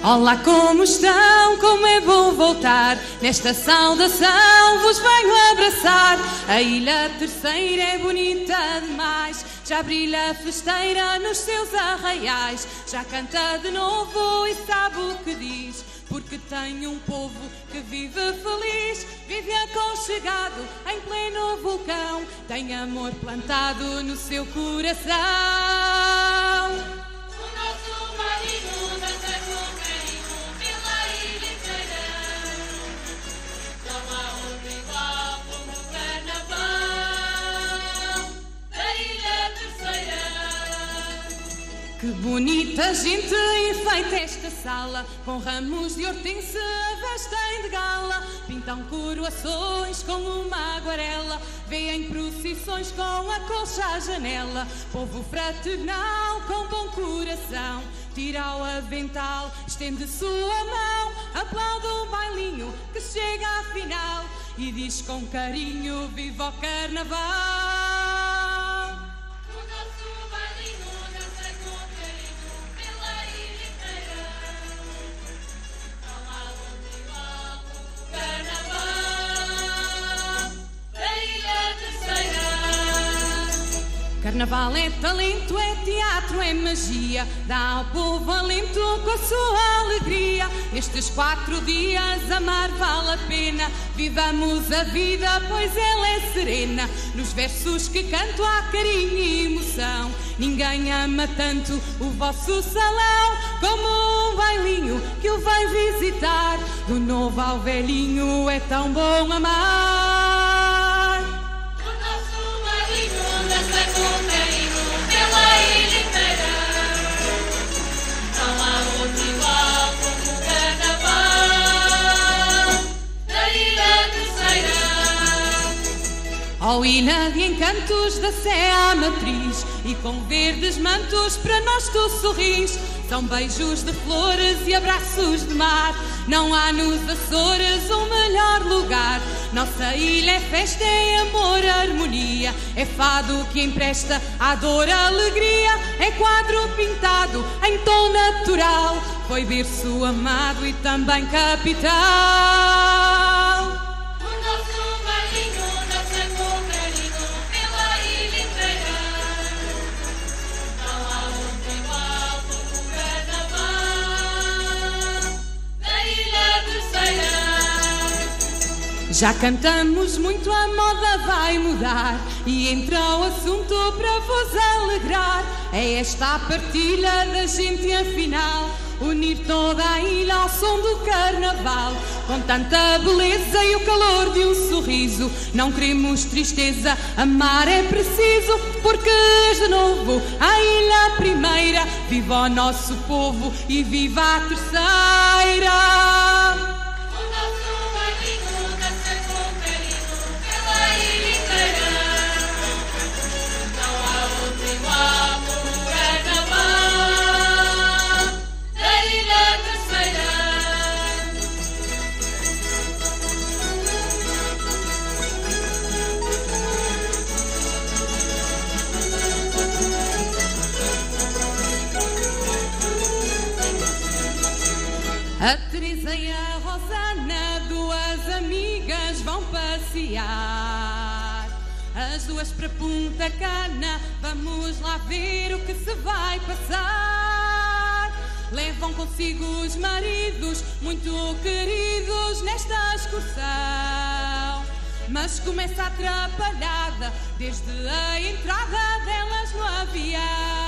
Olá, como estão? Como é bom voltar. Nesta saudação vos venho abraçar. A Ilha Terceira é bonita demais. Já brilha a festeira nos seus arraiais. Já canta de novo e sabe o que diz. Porque tem um povo que vive feliz. Vive aconchegado em pleno vulcão. Tem amor plantado no seu coração. O nosso marinho dança com carinho pela ilha inteira. Não há outro igual como o carnaval da Ilha Terceira. Que bonita gente enfeita esta sala, com ramos de hortense vestem de gala, pintam coroações com uma aguarela, vêem procissões com a colcha à janela. Povo fraternal com bom coração, tira o avental, estende sua mão, aplaude o bailinho que chega à final e diz com carinho: viva o carnaval! Carnaval é talento, é teatro, é magia, dá ao povo alento com a sua alegria. Nestes 4 dias amar vale a pena, vivamos a vida pois ela é serena. Nos versos que canto há carinho e emoção, ninguém ama tanto o vosso salão como um bailinho que o vem visitar. Do novo ao velhinho é tão bom amar. O nosso bailinho dança com carinho pela ilha inteira. Não há outro igual como o carnaval da Ilha Terceira. Ó ilha de encantos da Sé à matriz, e com verdes mantos para nós tu sorris. São beijos de flores e abraços de mar, não há nos Açores um melhor lugar. Nossa ilha é festa, é amor, harmonia, é fado que empresta à dor a alegria. É quadro pintado em tom natural, foi berço amado e também capital. Já cantamos muito, a moda vai mudar e entra o assunto para vos alegrar. É esta a partilha da gente afinal, unir toda a ilha ao som do carnaval. Com tanta beleza e o calor de um sorriso, não queremos tristeza, amar é preciso. Porque de novo a ilha primeira, viva o nosso povo e viva a Terceira. A Teresa e a Rosana, 2 amigas, vão passear. As 2 para Punta Cana, vamos lá ver o que se vai passar. Levam consigo os maridos, muito queridos, nesta excursão. Mas começa a atrapalhada, desde a entrada delas no avião.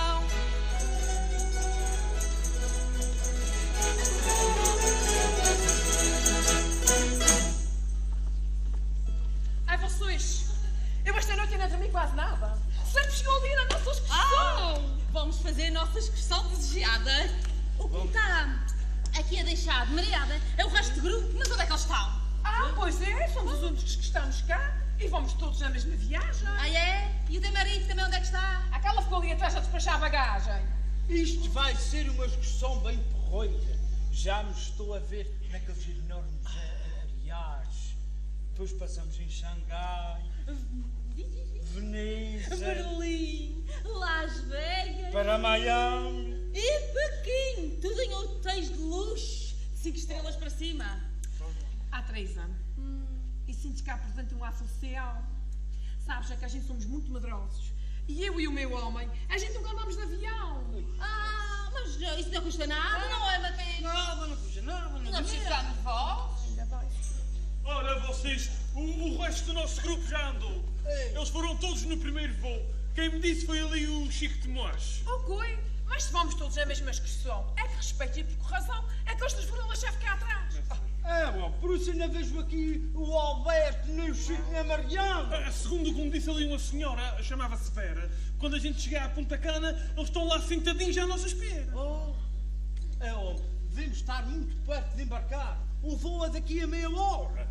Ai, vocês, eu esta noite ainda dormi quase nada. Sempre chegou o dia da nossa excursão. Vamos fazer a nossa excursão desejada. O que está aqui a deixar de mareada é o resto do grupo. Mas onde é que eles estão? Pois é, somos os únicos que estamos cá e vamos todos na mesma viagem. É? E o teu marido também onde é que está? Aquela ficou ali atrás a despachar a bagagem. Isto vai ser uma excursão bem porroita. Já me estou a ver naqueles enormes areais. depois passamos em Xangai, Veneza, Berlim, Las Vegas para Miami. e Pequim. Tudo em hotéis de luxo, 5 estrelas para cima. Há 3 anos. E sintes cá, portanto, um ar social. Sabes, é que a gente somos muito medrosos. E eu e o meu homem, a gente nunca andamos de avião. Mas isso não custa nada, não é, Mateus? Nada, não custa nada. Não é preciso ficar nervosos. Ainda bem. Ora, vocês, o resto do nosso grupo já andou. Eles foram todos no primeiro voo. Quem me disse foi ali o Chico de Moás. Ok, mas se vamos todos na mesma excursão, é que respeito e por razão, é que eles nos foram deixar ficar atrás. Bom, por isso ainda vejo aqui o Alberto, nem o Chico, nem a Mariana. Segundo o que me disse ali uma senhora, chamava-se Vera, quando a gente chegar a Punta Cana, eles estão lá sentadinhos à nossa espera. Devemos estar muito perto de embarcar. O voo é daqui a meia hora.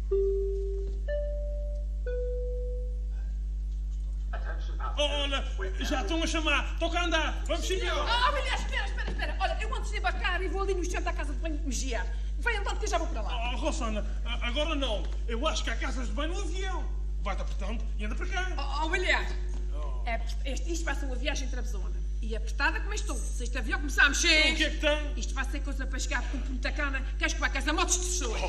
Olha, já estão a chamar. Toca a andar. Vamos, senhor. Aliás, espera. Olha, eu antes de embarcar e vou ali no chão da casa de banho me giar. Vai andando que eu já vou para lá. Rossana, agora não. Eu acho que há casas de banho no avião. Vai-te apertando e anda para cá. Aliás, isto vai ser uma viagem travesona. E apertada como estou. Se este avião começar a mexer... O que é que tem? Isto vai ser coisa para chegar com Punta Cana, que acho que vai casar motos de pessoas.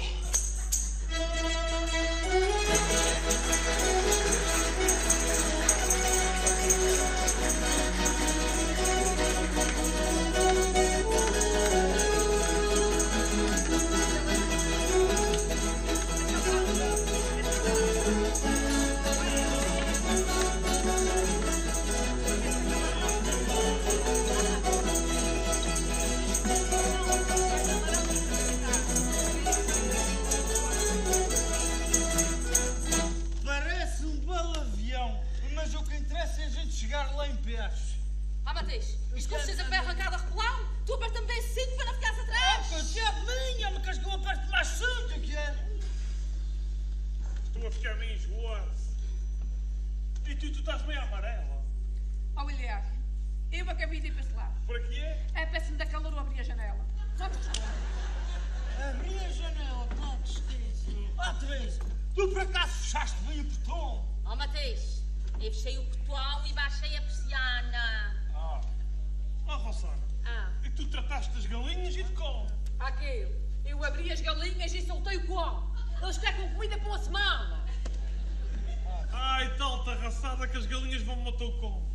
Parece um belo avião, mas o que interessa é a gente chegar lá em pés. Mateus, isto com certeza vai arrancar a repelão. Tu aperta-me bem cinto para não ficares atrás. Que é minha, me queres que eu aperte mais cedo, o que é? Estou a ficar meio enjoado. E tu estás meio amarela. Aliás, eu acabei de ir para esse lado. Por aqui é? É péssimo da calor ou abrir a janela. Vamos lá. Abri a janela, não te esqueço. Teresa, tu por acaso fechaste bem o portão? Mateus, eu fechei o portão e baixei a persiana. Rossana. E tu trataste das galinhas e de como? Aquilo. Eu abri as galinhas e soltei o cão. Eles querem com comida para uma semana. Ai, tal tarraçada que as galinhas vão matar o como.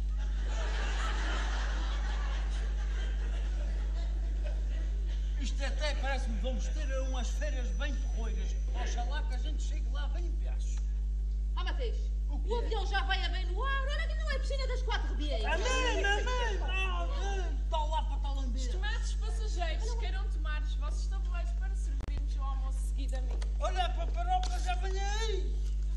Isto até parece-me que vamos ter umas férias bem porroiras. Oxalá que a gente chegue lá bem em pés. Mateus, o avião já vai a bem no ar. Olha que não é piscina das 4 dias. Amém! Está lá para tal ambiente. Estimados passageiros, queiram tomar os vossos tabuleiros para servirmos o almoço seguidamente. Olha, a paparoca já vem aí.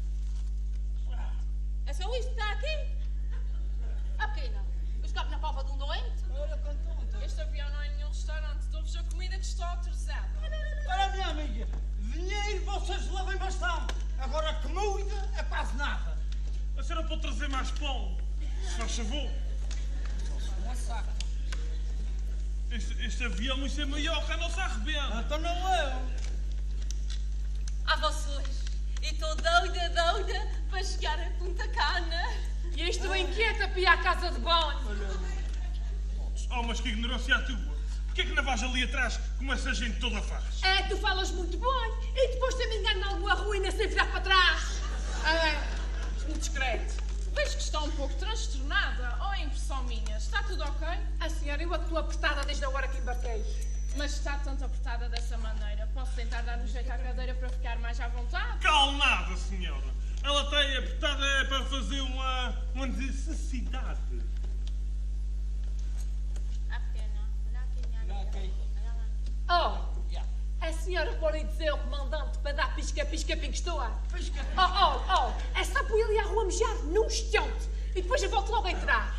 É só isto que está aqui? Pequena, eu escapo na palpa de um doente. Olha, quanto. Este avião não é nenhum restaurante, dou-vos a comida que está autorizada. Olha, minha amiga, dinheiro vocês levem bastante. Agora, comida é quase nada. A senhora pode trazer mais pão, se faz favor. Uma saca. Este avião, isso é maior que a nossa arrebenta. Então não é. Vocês. E estou doida para chegar a Punta Cana. E isto inquieta para ir à casa de banho. Mas que ignorância a tua. Porquê é que não vais ali atrás como essa gente toda faz? Tu falas muito bem. E depois também engano em alguma ruína sem virar para trás. Muito discreto. Vejo que está um pouco transtornada, ou é impressão minha? Está tudo ok? A senhora, eu estou apertada desde a hora que embarquei. Mas está tanto apertada dessa maneira. Posso tentar dar um jeito à cadeira para ficar mais à vontade? Calmada, senhora. Ela está aí apertada para fazer uma necessidade. A senhora pode dizer ao comandante para dar pisca-pisca pingue-estua? É só para ele ir à rua mejar num instante. E depois eu volto logo a entrar.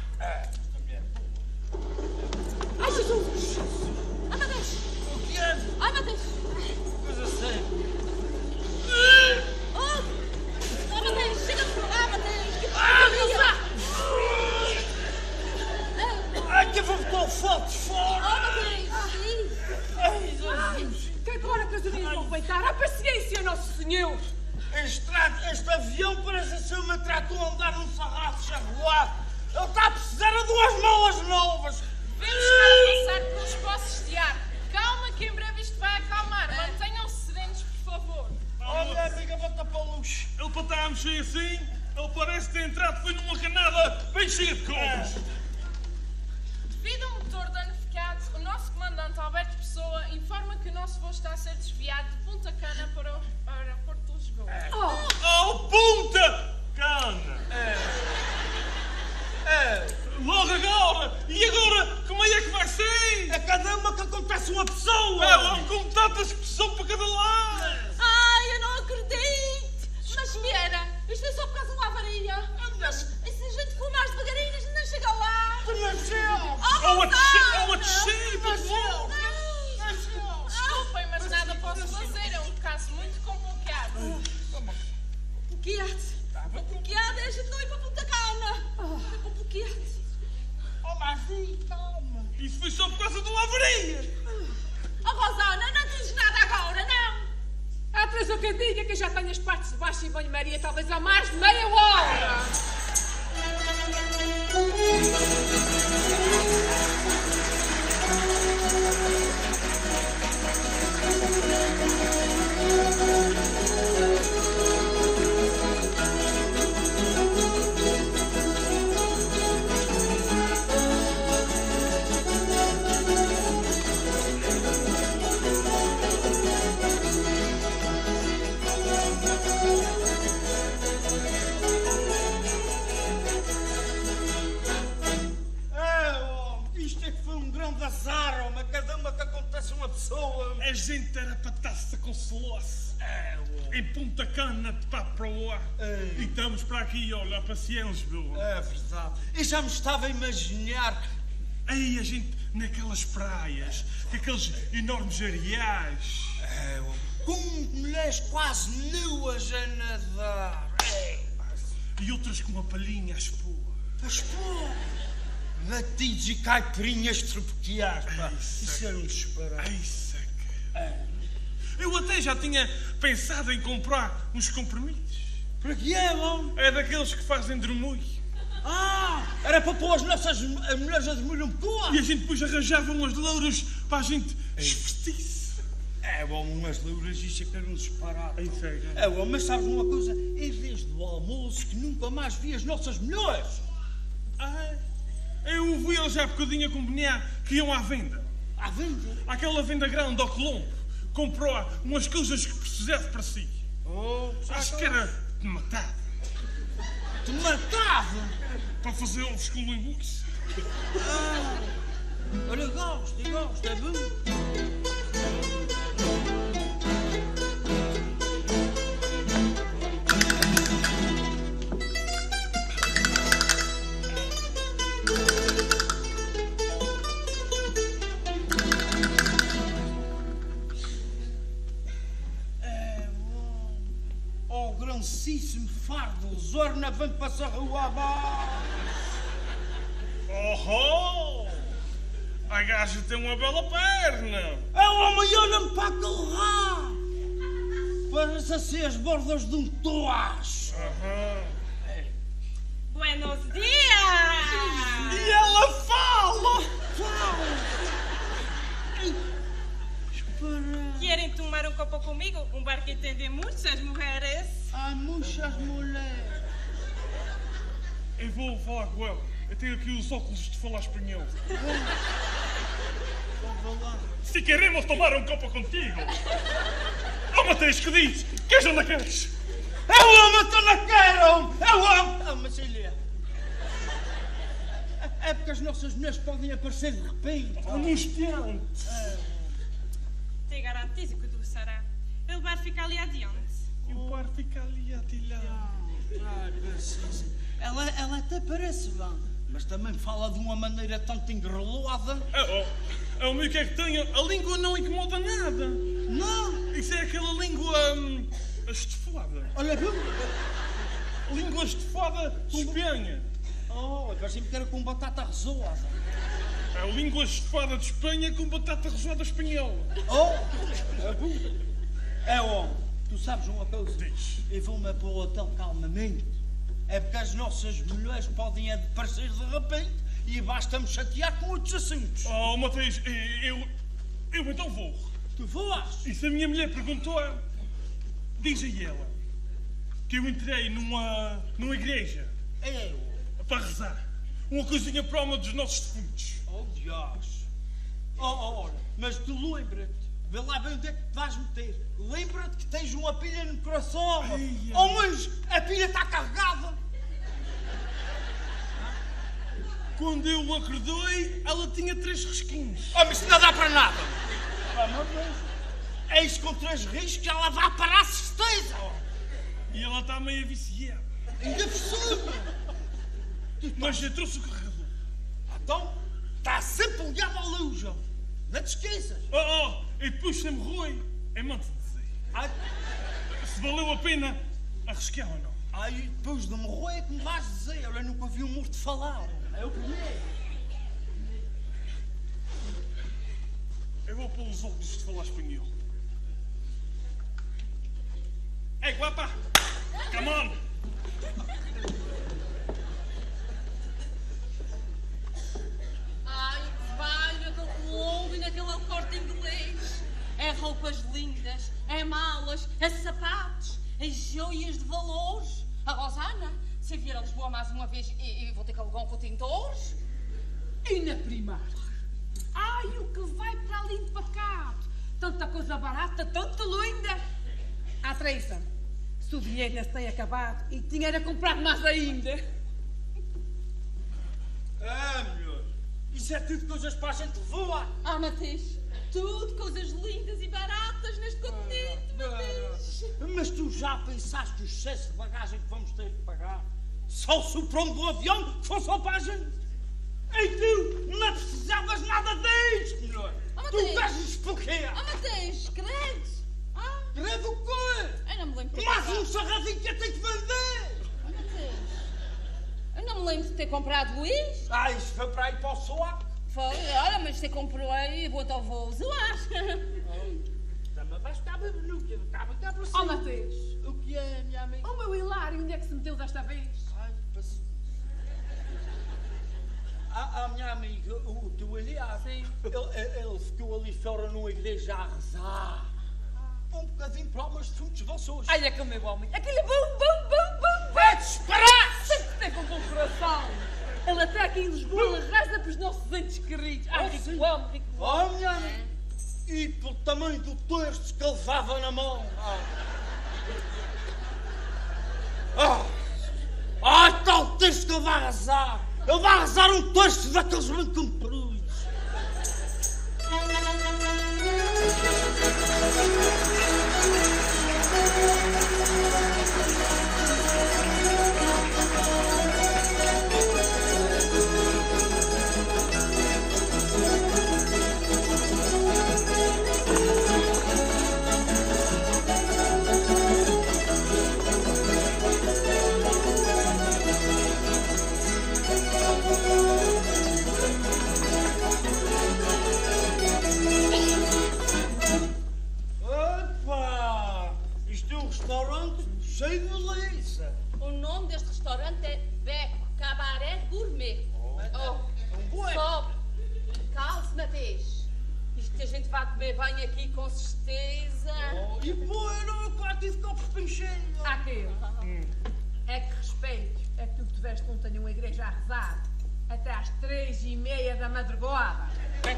Ai, Jesus! Mateus! O que é? Mateus! Coisa séria. Mateus, chega de lá, Mateus! Ai, que eu vou botar o foto fora! Mateus! Ai, Jesus! Que agora que as orelhas vão peitar? A paciência, Nosso Senhor! Este avião parece ser uma trator a andar num sarrafo charruado. Ele está a precisar de 2 malas novas. Vemos para passar pelos poços de ar. Calma que em breve isto vai acalmar. Mantenham-se serenos, por favor. Olha, amiga, bota para a luz. Ele para estar a mexer assim, ele parece ter entrado foi numa canada bem cheia de cobras. Devido ao motor danificado, o nosso comandante Alberto Pessoa informa que o nosso voo está a ser desviado de Punta Cana para o aeroporto de Lisboa. Oh, Punta Cana! Logo agora! E agora, como é que vai ser? A cada uma que acontece uma pessoa. Com tantas pessoas para cada lado! Ai, eu não acredito! Mas espera, isto é só por causa de uma avaria. Mas se a gente for mais devagarinho, a gente não chega lá. Tu nasceu. Ou a descer, por favor! Desculpem, mas nada posso fazer. É um caso muito complicado. Bloqueado é a gente não ir para Punta Cana. É para bloqueado. Oh, mas calma. Isso foi só por causa de uma avaria! Oh, Rosana, não dizes nada agora, não? Atrás o que diga que já tenho as partes de baixo em banho-maria, talvez há mais de meia hora. Azar, cada uma que acontece uma pessoa. A gente era para estar-se a consolar-se. Em Punta Cana de papo para lá. E estamos para aqui, olha, a passear em Lisboa. É verdade. Eu já me estava a imaginar. Aí a gente naquelas praias, com aqueles enormes areais. Com mulheres quase nuas a nadar. E outras com uma palhinha a expor. A expor? Latidos e caipirinhas tropiqueais, pá. Isso era um disparate. Ai, saca. Eu até já tinha pensado em comprar uns comprimidos. Para que é, bom? É daqueles que fazem dermulho. Era para pôr as nossas mulheres a dormir um pouco. E a gente depois arranjava umas louras para a gente vestir-se. Bom, umas louras, isso é que era um disparate. Ai, saca. Mas sabes uma coisa? É desde o almoço que nunca mais vi as nossas mulheres. Eu vi-las já há bocadinho a combinar que iam à venda. À venda? Aquela venda grande ao Colombo. Comprou umas coisas que precisasse para si. Acho que era de matado. De matado? Para fazer ovos com linguiça. Olha, gosto, é bom. Grandíssimo fardo, o Zorna vem passar a rua abaixo. A gaja tem uma bela perna. É o homem, olha-me para agarrar. Parece assim as bordas de um toacho. Buenos dias! E ela fala! Querem tomar um copo comigo? Um bar que atende muitas mulheres. Há muitas mulheres. Eu vou falar com ela. Eu tenho aqui os óculos de falar espanhol. Se queremos tomar um copo contigo. Matheus, que diz? Queres ou não queres? Eu amo, tu não quero! Eu amo! Mas ilha. É porque as nossas mulheres podem aparecer de repente. Um instante. Te garantizo que tu será. O bar fica ali adiante. E o bar fica ali a tilhar. Ela até parece bem, mas também fala de uma maneira tanto engrolada. O meu que é que tem? A língua não incomoda nada. Não. Isso é aquela língua estufada. Olha, viu? Língua estufada de Espanha. Parece-me que era com batata resoada. A língua estufada de Espanha com batata resoada espanhola. Homem, tu tu sabes uma coisa? Diz. Eu vou-me para o hotel calmamente. É porque as nossas mulheres podem aparecer de repente e basta-me chatear com outros assuntos. Oh, Mateus, eu então vou. Tu voas? E se a minha mulher perguntou, diz a ela que eu entrei numa igreja Eu? para rezar. Uma coisinha para uma dos nossos defuntos. Oh, Deus. Ora, mas tu lembra-te. Vê lá bem onde é que te vais meter. Lembra-te que tens uma pilha no coração. Ai, Oh, mas a pilha está carregada. Quando eu acordei, ela tinha 3 risquinhos. Oh, mas isso não dá para nada. Oh, meu Deus. Eis com 3 riscos que ela vai parar a certeza. E ela está meio viciada. Ainda por cima. Mas eu trouxe o carregador. Então, está sempre ligado à luz, ó. Não te esqueças. E depois se me roi, é manto de dizer. Ai, Se valeu a pena arriscar ou não. ai, depois de me roer é que me vais dizer. Eu nunca ouvi um morto falar. É o primeiro. Eu vou pôr os óculos de falar espanhol. Ei, guapa! Come on! Ai, valha do mundo e naquele Corte Inglês. É roupas lindas, é malas, é sapatos, é joias de valores. A Rosana, se vier a Lisboa mais uma vez e vou ter que alugar um contentor. E na Primark? Ai, o que vai para ali de pacato. Tanta coisa barata, tanta linda. Ah, Teresa, se o dinheiro não se tem acabado e tinha era comprado mais ainda. Ah, melhor. Isso é tudo coisas para a gente voar. Ah, Mateus, tudo coisas lindas e baratas neste continente, Mateus. Mas tu já pensaste o excesso de bagagem que vamos ter que pagar? Só se o pronto do avião for só para a gente. E tu não precisavas nada disto, melhor. Ah, Tu Mateus. estás-nos porquê? Ah, Mateus, credo. Ah, Credo o quê? eu não me lembro de ter Mais comprado. um sarradinho que eu tenho que vender. Ah, Mateus, eu não me lembro de ter comprado isso. Ah, isso foi para ir para o soaco. Foi, olha, mas você comprou aí, então vou zoar. Também vais ficar bebenuca, está bem, está para Oh, cima. Mateus, O que é, minha amiga? oh meu Hilário, onde é que se meteu desta vez? Ai, paciência. A minha amiga, o teu aliado, Sim. ele ficou ali fora numa igreja a rezar. Um bocadinho para umas defuntos vossos. Olha que o meu homem, aquele bum. Vai disparar! Sempre tem com bom coração. Ele até aqui em Lisboa reza para os nossos entes queridos. Ai, sim. rico homem, rico homem. Oh, minha amiga. E pelo tamanho do terço que ele levava na mão. Tal terço que ele vai rezar. Ele vai rezar um terço daqueles bem compridos. Opa! Isto é um restaurante cheio de delícia. O nome deste restaurante é Beco Cabaré Gourmet. Ué. Sobe, calce, Mateus. Isto que a gente vai comer bem aqui, com certeza. E bueno, eu quase tive copos pincheiros. Aquele. É que respeito. É que tu tiveste ontem uma igreja a rezar até às 3h30 da madrugada.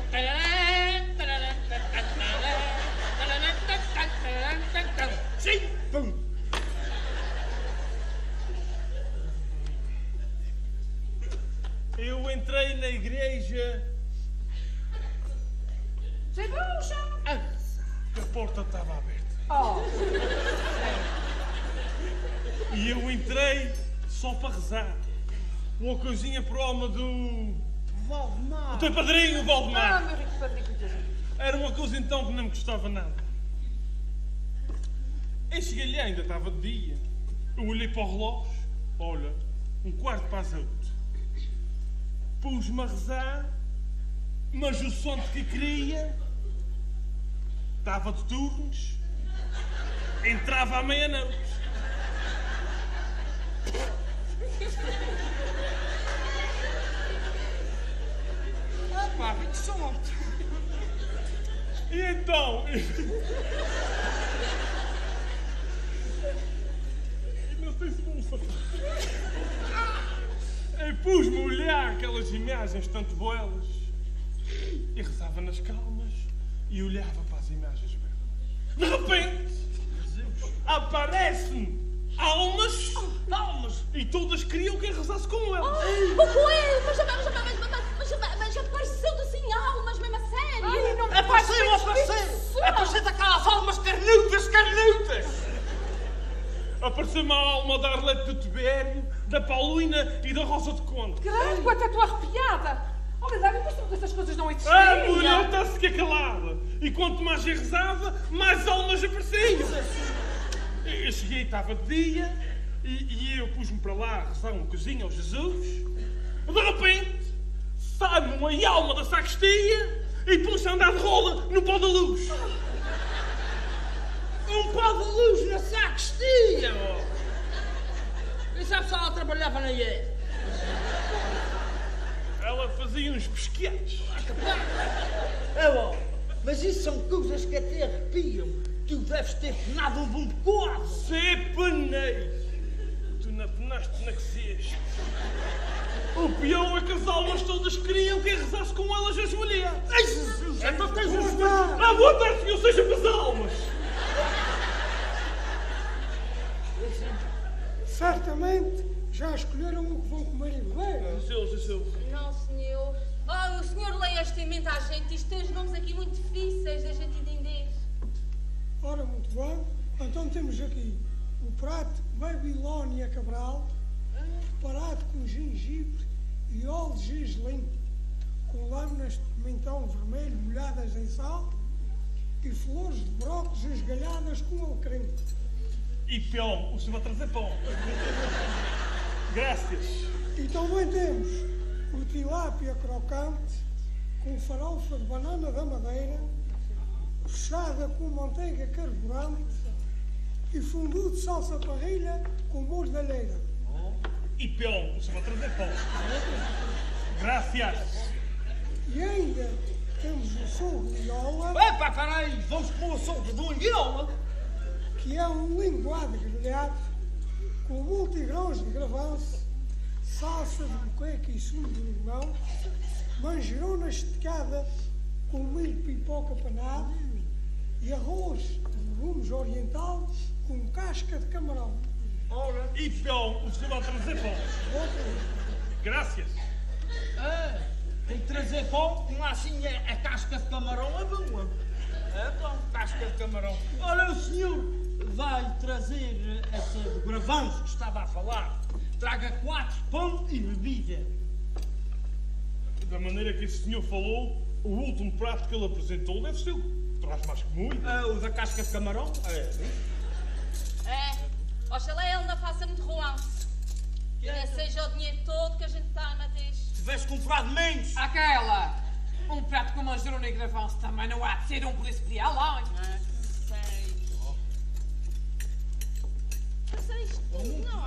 Sim! Pum! Eu entrei na igreja, Sem bucha! a porta estava aberta. Oh, E eu entrei só para rezar. Uma coisinha para a alma do Valdemar! teu padrinho, Valdemar. meu rico padrinho, Era uma coisa então que não me custava nada. Eu cheguei-lhe, ainda estava de dia. Eu olhei para o relógio, olha, 7:15. Pus-me a rezar, mas o som que queria estava de turnos. entrava à meia-noite. Pá, que sorte. E então... Não sei se vou falar. Eu pus-me a olhar aquelas imagens tanto belas e rezava nas calmas e olhava para as imagens belas. De repente, aparecem-me almas, e todas queriam que eu rezasse com elas. Com ele, mas apareceu assim almas mesmo a sério. Ai, não me Apareceu daquelas almas carnudas. Apareceu-me a alma da Arlete de Tibério, da Paulina e da Rosa de Conde. Creio, até estou arrepiada. Olha, Dário, mas que essas coisas não existiam. A mulher está-se que calada. E quanto mais eu rezava, mais almas apareciam. Eu cheguei, estava de dia, e eu pus-me para lá a rezar um bocadinho ao Jesus. De repente, sai-me uma alma da sacristia e pôs-se a andar de rola no pó da luz. Um pau de luz na sacristia, ó. E sabe se ela trabalhava na IE? Ela fazia uns pesquetes. Ó, mas isso são coisas que até arrepiam. Tu deves ter penado um bom bocado. Se penei. Tu não penaste na que seja. O pior é que as almas todas queriam que eu rezasse com elas as mulheres. Ai, Jesus! Então tens Boa tarde, senhor, seja para as almas. Certamente já escolheram o que vão comer e beber. Não, senhor. Oh, o senhor lê esta emenda à gente. Isto tem os nomes aqui muito difíceis da gente entender. Ora, muito bem. Então temos aqui o prato Babilónia Cabral, preparado com gengibre e óleo de gergelim, com lâminas de pimentão vermelho molhadas em sal e flores de brócolis esgalhadas com alecrim. E pão, o senhor vai trazer pão. Graças. E também temos o tilápia crocante com farofa de banana da Madeira, fechada com manteiga carburante e fundu de salsa parrilha com molho de alheira. E pão, o senhor vai trazer pão. Graças. E ainda temos o sogro de Iola, Epá, peraí, vamos comer o som de Iola. que é um linguado grelhado com multigrãos de gravanço, salsa de buqueca e sumo de limão, manjerona esticada com milho de pipoca panado e arroz de legumes oriental com casca de camarão. Ora, E pão, o senhor vai trazer pão. Graças. tem que trazer pão, não assim a casca de camarão é boa. É bom, casca de camarão. Ora, o senhor vai trazer essa de gravanço que estava a falar. Traga 4 pão e bebida. Da maneira que esse senhor falou, o último prato que ele apresentou deve ser o que traz mais comum. O da casca de camarão? Oxalá ele não faça muito romance. Que nem seja o dinheiro todo que a gente está a matar. Se tivesse comprado menos. Aquela! Um prato com manjerona e gravanço também não há de ser um preço de além. Sei. Eu sei isto tudo, não.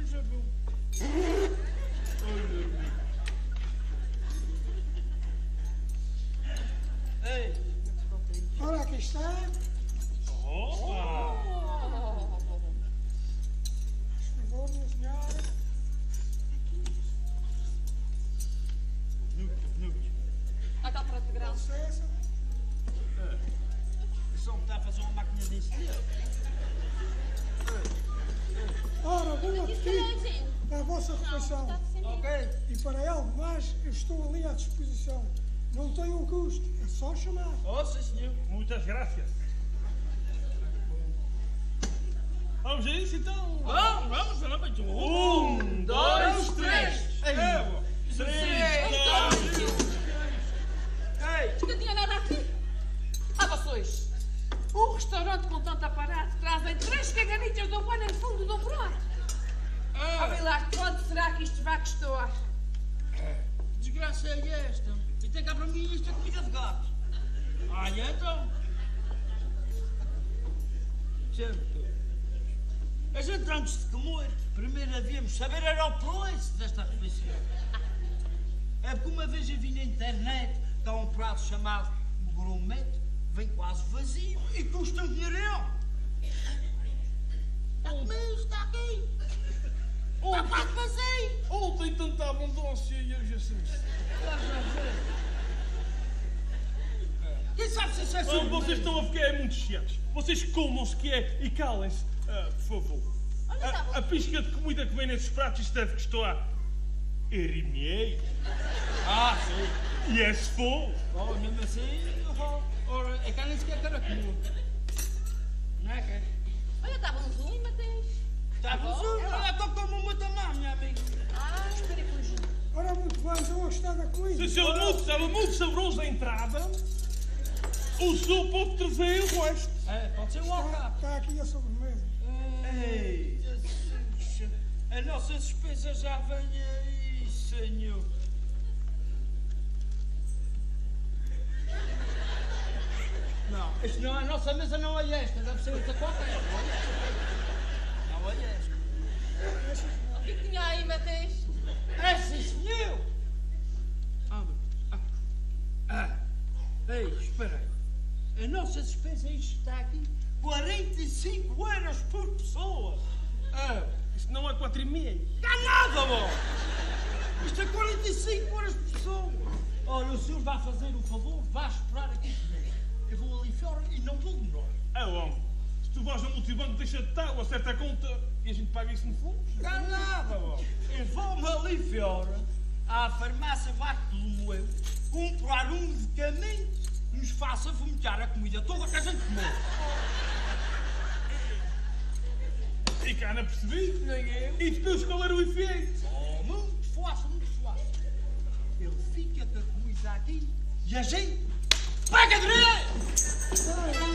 Ei, Ora, aqui está. Opa! Por favor, minha senhora. Aquele prato de grão. Licença. o som está a fazer uma máquina de encher. Ora, bom apetite à vossa refeição. Ok? E para algo mais, eu estou ali à disposição. Não tem um custo, é só chamar. Oh, sim, senhor. Muitas graças. Vamos a isso então? Vamos. 1, 2, 3. Não tinha nada aqui. Vocês. Um restaurante com tanto aparato trazem 3 caganitas de ovelha no fundo do prato. Olha lá, quanto será que isto vai custar? Desgraça é esta? E tem cá para mim isto é comida de gato. Então. Sempre. A gente, antes de comer, primeiro havíamos saber era o preço desta refeição. É porque uma vez eu vi na internet que há um prato chamado gourmet, vem quase vazio e custa um dinheirão. Mas está aqui. Está quase vazio. Ontem tanta abundância e eu já sei. Estás a ver? Quem sabe se isso é Vocês surpresa? estão a ficar muito chatos. Vocês comam-se que é e calem-se. Por favor. A pisca de comida que vem nesses pratos, isto deve custar R$1,5. Ah, sim. E é se for. Oh, mesmo assim, eu vou. Ora, é que nem sequer quero comer. Não é que? Olha, estávamos um e Mateus. Está bom? Olha, estou como uma também, minha amiga. Ah, espera aí, Júlio. Ora, muito bem, estão a gostar da comida. Se estava muito saboroso a entrada, o senhor pode trazer o resto. É, pode ser o alcap. Está aqui a sobremesa. Ei, Jesus, a nossa despesa já vem aí, senhor. Não, isto não é a nossa mesa, não é esta, deve ser outra qualquer. Não é esta. O que tinha aí, Mateus? É sim, senhor. Ei, espera aí. A nossa despesa isto está aqui 45€ por pessoa. Isto não é 4,5. Dá nada, bom! Isto é 45€ por pessoa. Olha, o senhor vai fazer o favor, vai esperar aqui comigo. Eu vou ali fora e não vou demorar. É, homem. Se tu vais ao multibanco, deixa de estar, ou acerta a conta e a gente paga isso no fundo. Dá nada, bom! Eu vou-me ali fora, à farmácia Bartolomeu, comprar um medicamento que nos faça vomitar a comida toda que a gente comeu. E cá não percebi. Nem eu. E depois qual era o efeito? Oh, muito fácil, muito fácil. Ele fica com a comida aqui e a gente paga direito!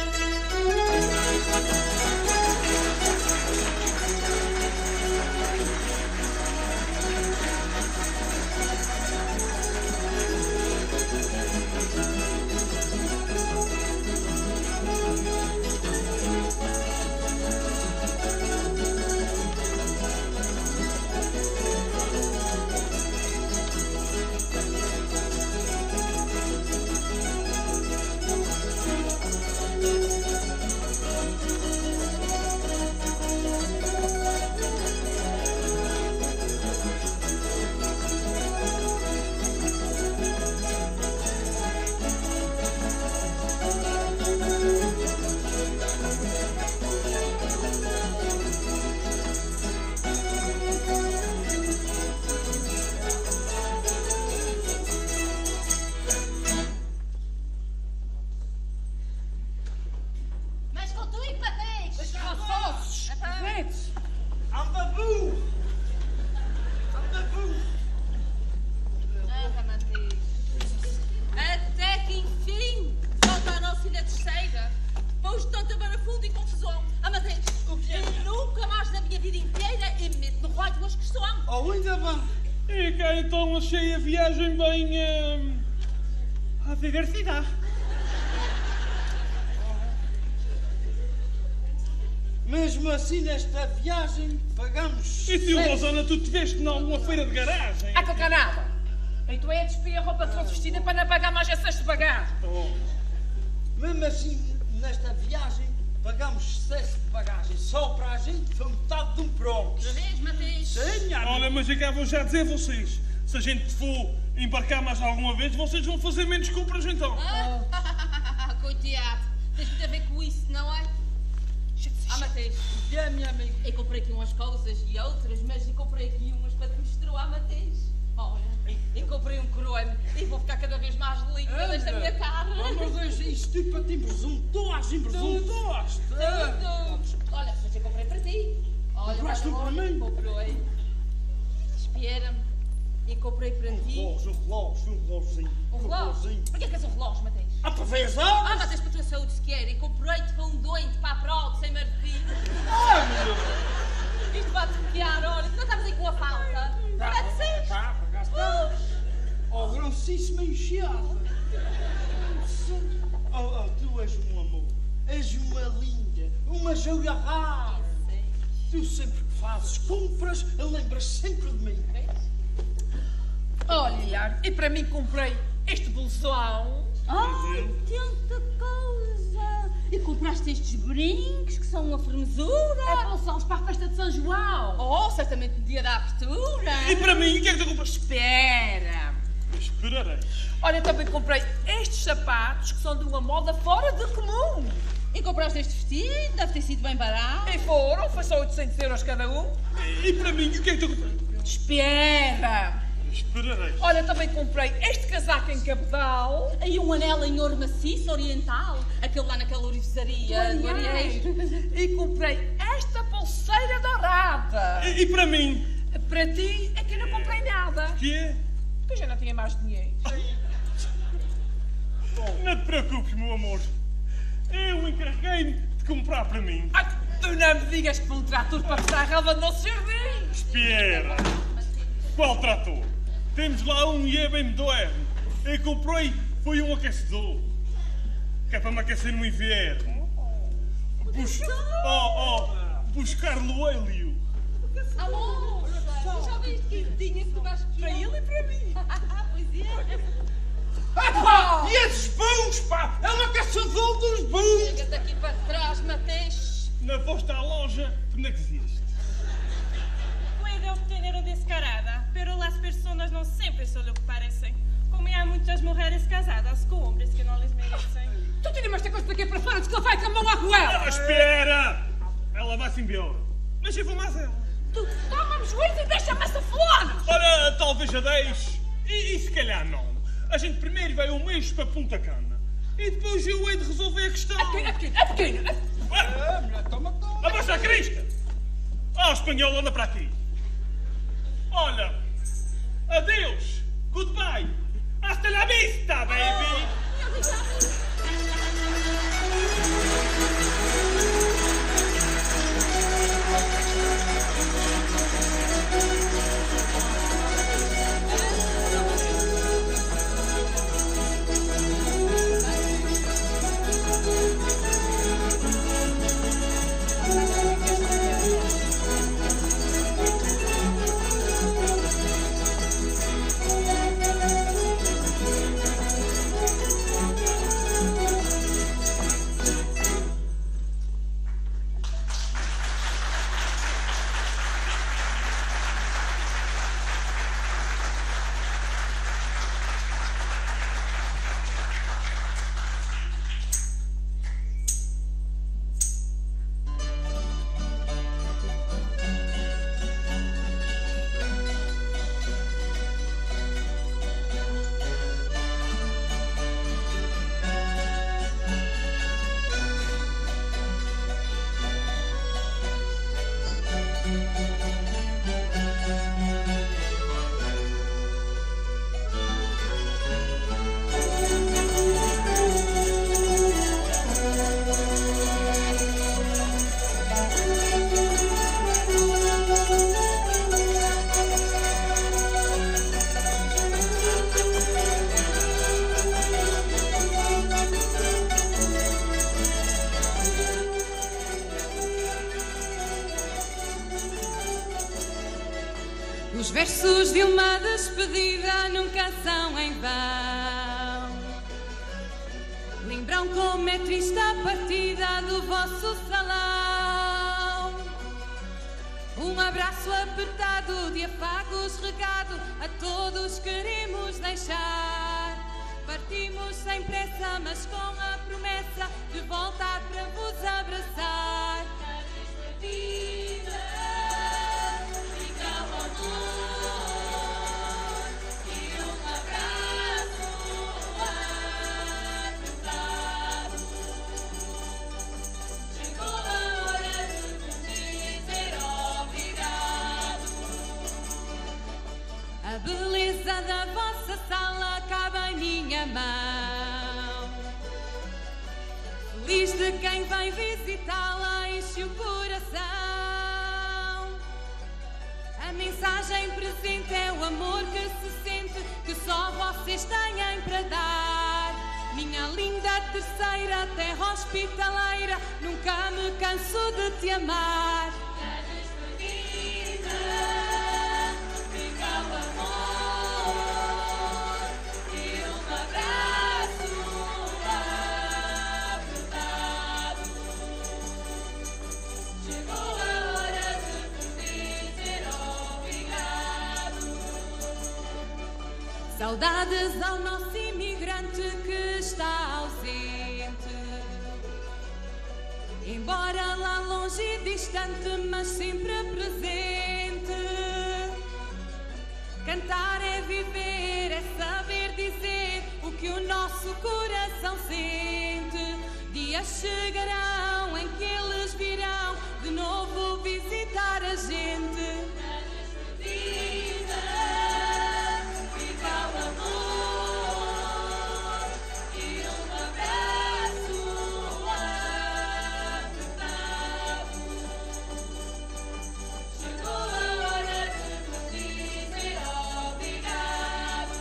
Mas voltou e Mateus. Alfaces, leite. Anda burro! Anda burro! Ah, Mateus. Até que enfim volta a nossa ilha terceira. Pôs tanta barafundo e confusão. Ah, Mateus. O que é? Eu nunca mais na minha vida inteira me meto no raio de umas questões. Oh, ainda bem! E cá então achei a viagem bem. A diversidade. Mesmo assim, nesta viagem, pagamos. E tio 7. Rosana, tu tiveste em alguma feira de garagem? A cacanada. E tu é despir a roupa toda vestida para não pagar mais essas de bagagem. Oh. Mesmo assim, nesta viagem, pagamos excesso de bagagem. Só para a gente foi metade de um próprio. Outra vez, Mateus. Sim, minha Olha, amiga. mas eu cá vou já dizer a vocês. Se a gente for embarcar mais alguma vez, vocês vão fazer menos compras então. Coitado. Tens muito a ver com isso, não é? Ah, Mateus. O que é, minha amiga? Eu comprei aqui umas coisas e outras, mas eu comprei aqui umas para te mostrar, Mateus. Olha, eu comprei um creme e vou ficar cada vez mais linda desta minha cara. Mas isto tipo para ti presuntoste, presuntoste. Tudo. Olha, mas eu comprei para ti. Olha, Compraste um para mim? Comprei. Espera-me. E comprei para ti. Um relógiozinho. Um relógio? Para que é que és um relógio, Mateus? Ah, para ver as Ah, horas? Mateus, para a tua saúde se quer. E comprei-te para um doente, para a prova, sem marfim. Ai, meu! Isto vai-te bloquear, olha. Tu não estavas aí com a falta. Não é de ser. Tá, para cá está. Oh, grossíssima enxada. Oh, tu és um amor. és uma linda, uma joia rara. Tu sempre que fazes compras, lembras sempre de mim. Olha, Hilário, e para mim comprei este bolsão. Ai, tanta coisa! E compraste estes brincos que são uma formosura. É bolsões para a festa de São João. Oh, certamente no dia da abertura. E para mim, o que é que tu compraste? Espera. Esperarei. Olha, também comprei estes sapatos que são de uma moda fora de comum. E compraste este vestido? Deve ter sido bem barato. E foi só 800 euros cada um. E para mim, o que é que tu compraste? Espera. Esperarei. Olha, também comprei este casaco em cabedal. E um anel em ouro maciço oriental. Aquele lá naquela orivesaria do Arieiro. E comprei esta pulseira dourada. E para mim? Para ti é que eu não comprei nada. Que é? Porque eu já não tinha mais dinheiro. Não te preocupes, meu amor. Eu encarreguei-me de comprar para mim. Ai, tu não me digas que foi um trator para tirar a relva do nosso jardim. Espera. Qual trator? Temos lá um e é bem moderno. Eu comprei, foi um aquecedor. Que é para me aquecer no inverno. Buscar loelio. Amor, já viste que tinha que tu vais para ele e para mim? Pois é. E esses bons, pá! É uma caçador dos bons! Chega-te aqui para trás, Mateus. Na vossa loja, tu não existe. Puede obtener descarada, pero las personas no siempre son lo que parecen. Como hay muchas mujeres casadas con hombres que no les merecen. Tu tira-me esta coisa daqui para fora, diz que ele vai com a mão à goela. Espera! Ela vai-se embora. Mas eu vou mais ela. Tu toma-me juízo e deixa-me essa fulana. Ora, talvez a deixe. E se calhar não. A gente primeiro vai um mês para Punta Cana. E depois eu hei de resolver a questão. É pequeno. A vossa crista! Ah, espanhol, anda para aqui. Olha, adeus, goodbye, hasta la vista, baby. Os versos de uma despedida nunca são em vão. Lembram como é triste a partida do vosso salão. Um abraço apertado de afagos regado a todos queremos deixar. Partimos sem pressa, mas com a promessa de voltar para vos abraçar. A despedida fica o amor e um abraço apertado. Chegou a hora de vos dizer obrigado. A beleza da vossa sala cabe em minha mão. Feliz de quem vem visitá-la, enche o coração. A mensagem presente é o amor que se sente, que só vocês têm para dar. Minha linda terceira terra hospitaleira, nunca me canso de te amar. Na despedida fica o amor e um abraço apertado. Chegou a hora de te dizer obrigado. Saudades ao nosso imigrante que está ausente, embora lá longe e distante, mas sempre presente. Cantar é viver, é saber dizer o que o nosso coração sente. Dias chegarão em que eles virão de novo visitar a gente. Na despedida fica o amor e um abraço apertado. Chegou a hora de te dizer obrigado.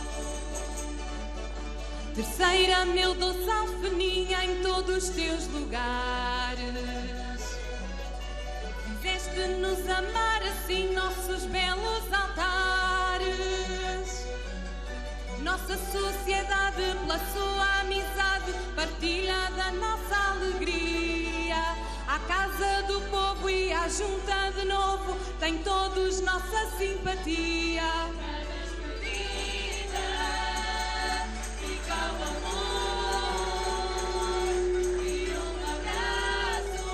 Terceira, meu doce alfeninha, em todos os teus lugares fizeste-nos amar assim nossos belos altares. Nossa sociedade, pela sua amizade, partilha da nossa alegria. À casa do povo e à junta de novo, tem todos nossa simpatia. Na despedida fica o amor e um abraço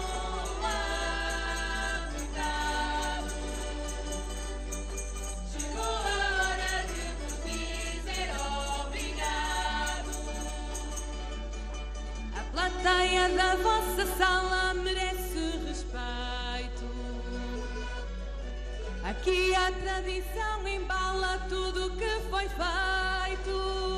apertado. Chegou a hora de te dizer obrigado. A plateia da vossa sala merece respeito. Aqui a tradição embala tudo o que foi feito.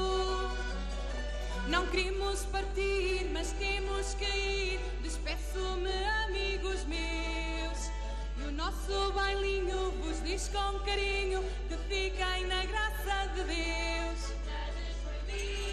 Não queremos partir, mas temos que ir. Despeço-me, amigos meus, e o nosso bailinho vos diz com carinho que fiquem na graça de Deus. Na despedida